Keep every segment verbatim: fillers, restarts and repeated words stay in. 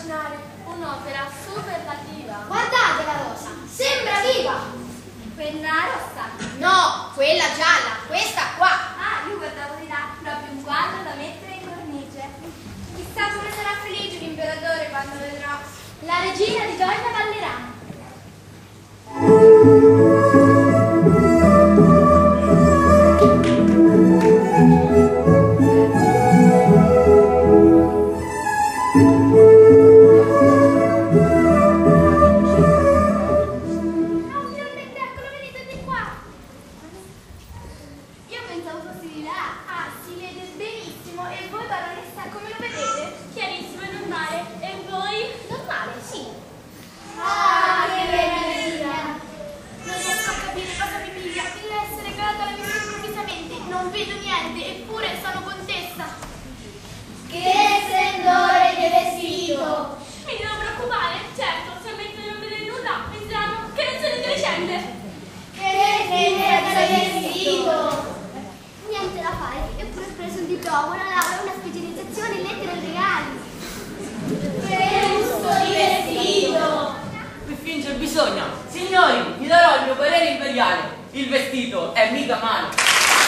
immaginare un'opera superlativa. Guardate la rosa, sembra viva! Quella rossa? No, quella gialla, questa qua. Ah, io guardavo di là, proprio un quadro da mettere in cornice. Chissà come sarà felice l'imperatore quando vedrà la regina di gioia ballerà. Signori, vi darò il mio parere imperiale. Il vestito è mica male.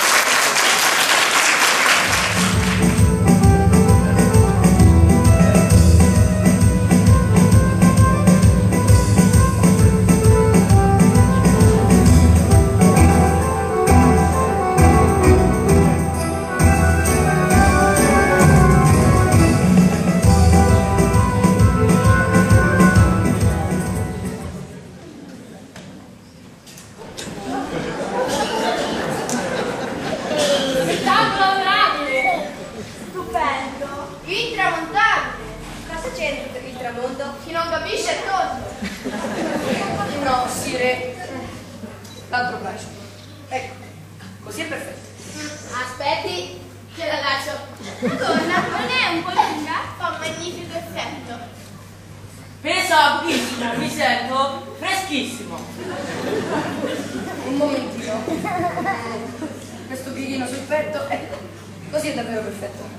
Chi non capisce è tonto. No, Sire. L'altro braccio. Ecco, così è perfetto. Aspetti, che la lascio. Madonna, non è un po' lunga? Fa un magnifico effetto. Pesa pochissimo, mi sento freschissimo. Un momentino. Questo pieghino sul petto, ecco, così è davvero perfetto.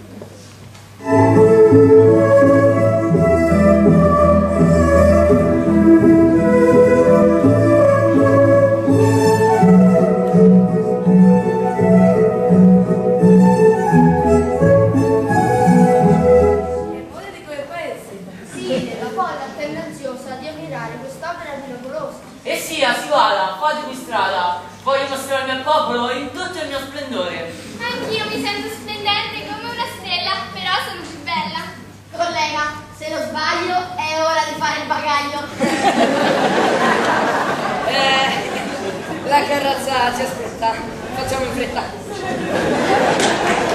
E sia, si vada, fatevi strada. Voglio mostrarmi al popolo in tutto il mio splendore. anch'io mi sento splendente come una stella, però sono più bella. Collega, se non sbaglio è ora di fare il bagaglio. Eh, la carrozza ci aspetta. Facciamo in fretta.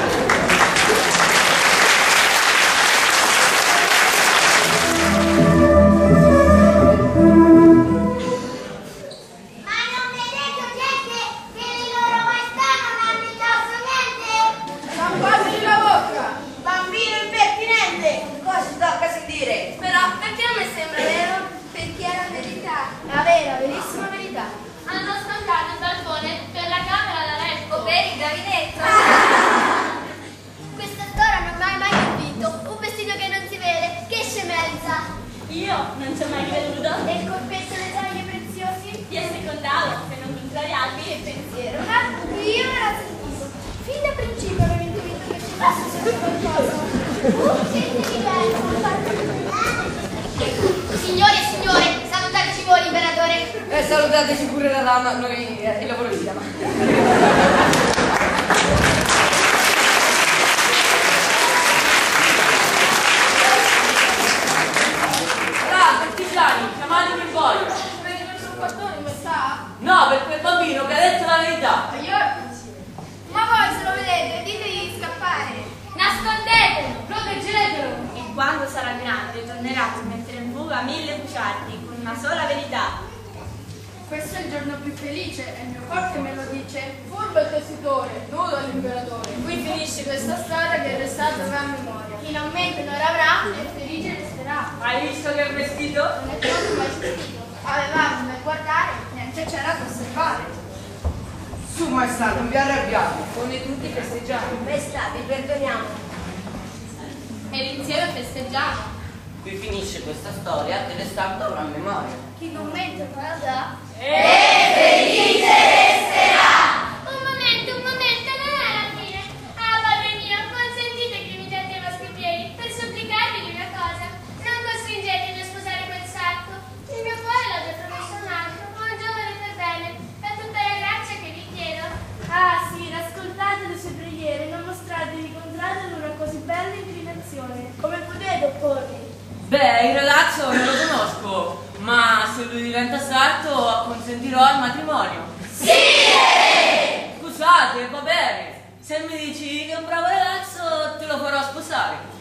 Io non ci ho mai creduto. E il corpetto dei tagli preziosi? Ti assecondavo, se non contrariarmi il pensiero. Ah, io me l'ho sentito. Fin da principio avevo intuito che ci fosse sempre qualcosa. Uh, senti diverso. Signore e signore, salutateci voi, imperatore. E salutateci pure la dama, noi eh, il lavoro ci chiama. Chiamatemi voi. Avete messo un portone in questa? No, per quel bambino che ha detto la verità. Ma voi se lo vedete, ditegli di scappare. Nascondetelo, proteggetelo. E quando sarà grande tornerà a mettere in fuga mille bugiardi con una sola verità. Questo è il giorno più felice e il mio cuore che me lo dice. Furbo il tessitore, nudo l'imperatore. Qui finisce questa storia che è restata a memoria. Chi non mente non avrà e felice resterà. Hai visto che vestito? Non è proprio mai sentito. Avevamo da guardare, niente c'era da osservare. Su maestà, non vi arrabbiate, come tutti festeggiamo. Maestà, vi perdoniamo. E l'insieme festeggiamo. Qui finisce questa storia che restando avrà memoria. Chi non mente guarda. Un momento, un momento, non è la fine. Ah, padre mio, consentite che mi getti a vostri piedi per supplicarvi di una cosa. Non costringetemi a sposare quel sacco. Il mio cuore l'ho già promesso a un altro, ma un giovane per bene, per tutta la grazia che vi chiedo. Ah sì, ascoltate le sue preghiere, non mostratevi contrari ad una così bella inclinazione. Come potete opporvi? Beh, il ragazzo non lo conosco, ma se lui diventa sarto acconsentirò al matrimonio. Sì! Scusate, va bene. Se mi dici che è un bravo ragazzo, te lo farò sposare.